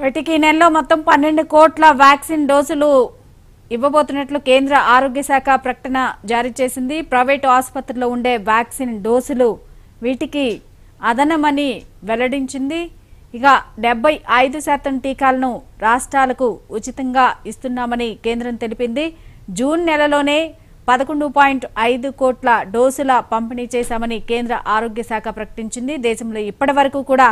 వీటికి ఈ నెలలో మొత్తం 12 కోట్ల వ్యాక్సిన్ డోసులు ఇవ్వబోతున్నట్లు కేంద్ర ఆరోగ్య శాఖ ప్రకటన జారీ చేసింది. ప్రైవేటు ఆసుపత్రుల్లో ఉండే వ్యాక్సిన్ డోసులు వీటికి అదనమని వెల్లడించింది. ఇక 75% టీకాలను రాష్ట్రాలకు ఉచితంగా ఇస్తున్నామని కేంద్రం తెలిపింది. జూన్ నెలలోనే 11.5 కోట్ల డోసుల పంపిణీ చేశామని కేంద్ర ఆరోగ్య శాఖ ప్రకటించింది. దేశంలో ఇప్పటివరకు కూడా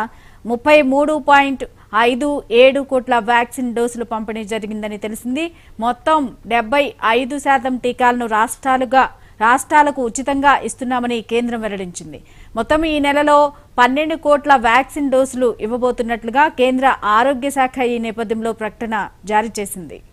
33.57 కోట్ల వ్యాక్సిన్ డోసులు పంపిణీ జరిగిందని తెలిసింది. మొత్తం 75% టీకాలను రాష్ట్రాలకు ఉచితంగా ఇస్తున్నామని కేంద్రం వెల్లడించింది. మొత్తం ఈ నెలలో 12 కోట్ల వ్యాక్సిన్ డోసులు ఇవ్వబోతున్నట్లుగా కేంద్ర ఆరోగ్య శాఖ ఈ నేపథ్యంలో ప్రకటన జారీ చేసింది.